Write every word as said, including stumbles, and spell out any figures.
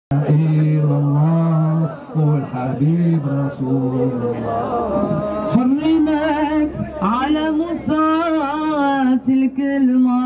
إلا الله والحبيب رسول الله. حرمت على موسى تلك المرة